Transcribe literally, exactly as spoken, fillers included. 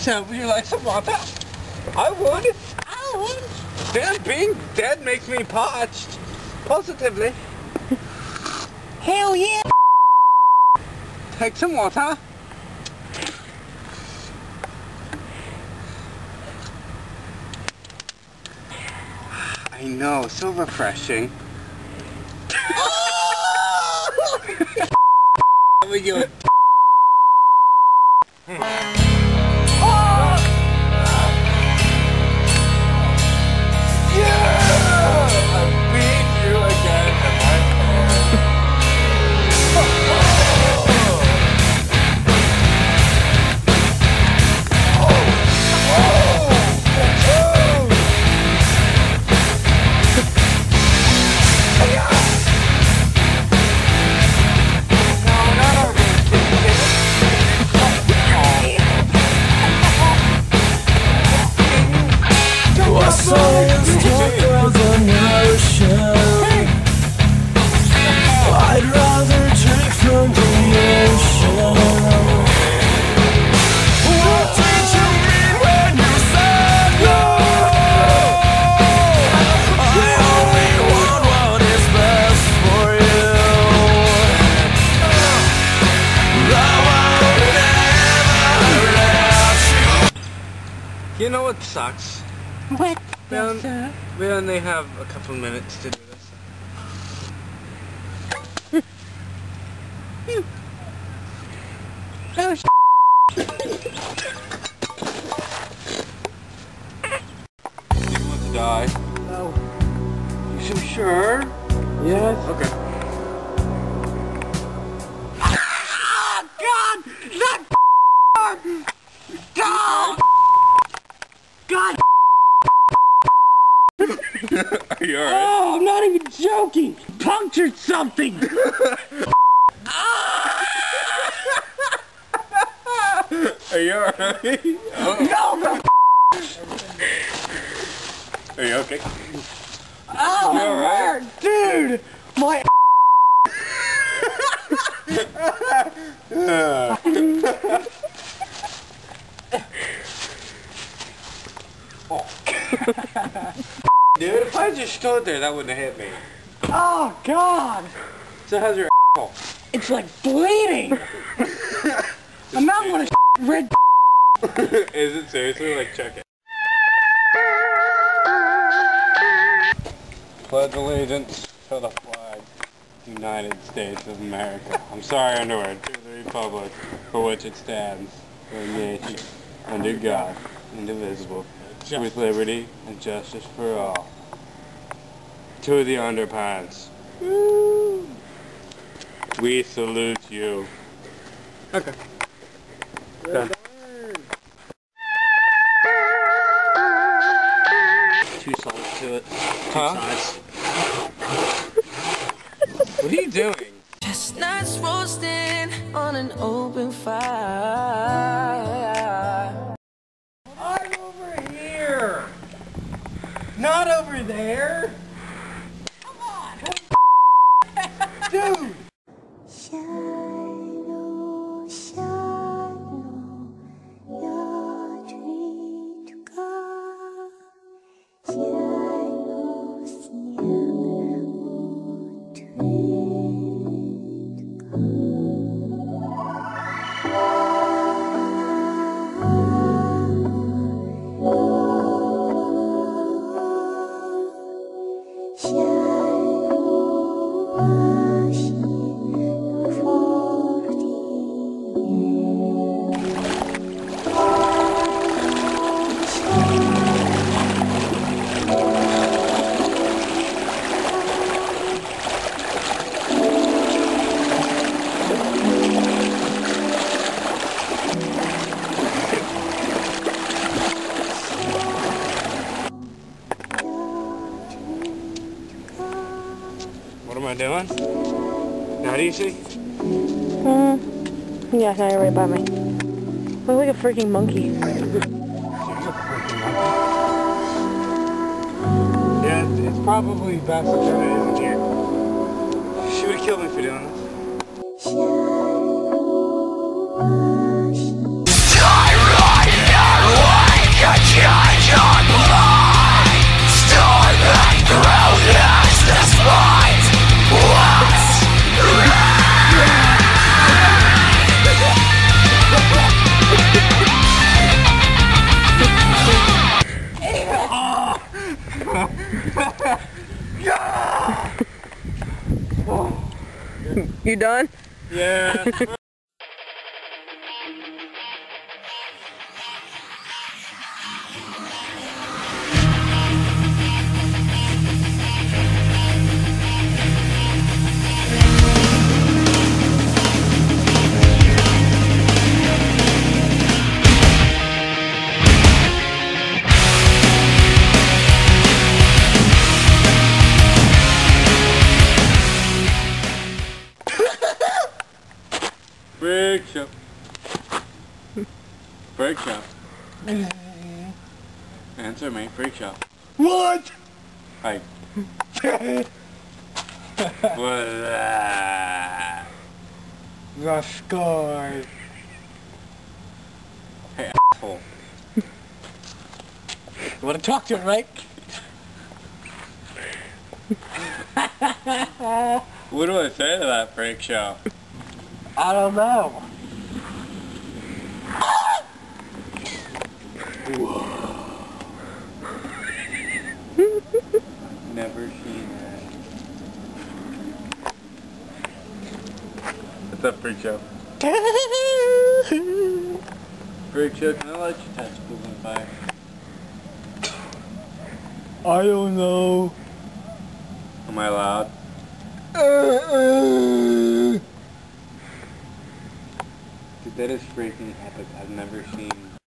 So, would you like some water? I would. I would. Damn, being dead makes me parched. Positively. Hell yeah! Take some water. I know, so refreshing. With your I'd rather drink from the ocean. What did you mean when you said no? I only want what is best for you. I won't ever let you. You know what sucks? What? We, on, we only have a couple of minutes to do this. Oh, sh You want to die? No. You so sure? Yes. Okay. Oh, God! That God! God! Are you alright? Oh, I'm not even joking! Punctured something! Are you alright? Oh. No! Are you okay? Oh, You alright? dude! My Dude, if I just stood there, that wouldn't have hit me. Oh, God! So how's your asshole? It's like bleeding! I'm not gonna red. Is it seriously? Like, check it. Pledge allegiance to the flag, United States of America. I'm sorry, underwear. To the republic for which it stands, one nation, under God, indivisible, with liberty and justice for all. To the underpants. Woo. We salute you. Okay. Done. Two sides to it. Two Huh? sides. What are you doing? Chestnuts roasting on an open fire. I'm over here! Not over there! Come on! Dude! Shallow, shallow, your dream to go. Shallow, shallow, dream to go. What am I doing? Now do you see? Mm. Yeah, now you're right by me. Look like a freaking monkey. She's a freaking monkey. Yeah, it's, it's probably best that Jenna isn't here. She would kill me for doing this. Shallow, Die right now! You done? Yeah. Freak show. Freak show. Answer me, freak show. What? Hi. What? The sky. Hey, asshole. You wanna talk to him, right? What do I say to that freak show? I don't know. Never seen that. What's up, freak show? Freak show, can I let you touch moving by? I don't know. Am I allowed? Uh, uh. Dude, that is freaking epic. I've never seen